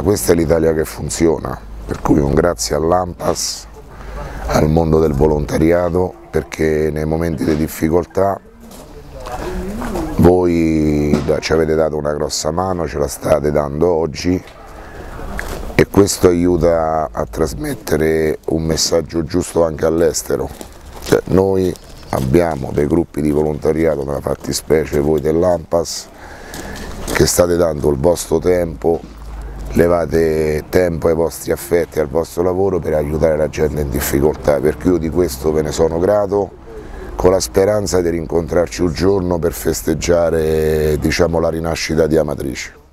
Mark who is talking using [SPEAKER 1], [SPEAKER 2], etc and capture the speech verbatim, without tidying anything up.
[SPEAKER 1] questa è l'Italia che funziona, per cui un grazie all'ANPAS, al mondo del volontariato, perché nei momenti di difficoltà voi ci avete dato una grossa mano, ce la state dando oggi e questo aiuta a trasmettere un messaggio giusto anche all'estero. Cioè, noi abbiamo dei gruppi di volontariato, nella fattispecie voi dell'ANPAS, che state dando il vostro tempo, levate tempo ai vostri affetti, al vostro lavoro per aiutare la gente in difficoltà, per cui io di questo ve ne sono grato, con la speranza di rincontrarci un giorno per festeggiare, diciamo, la rinascita di Amatrice.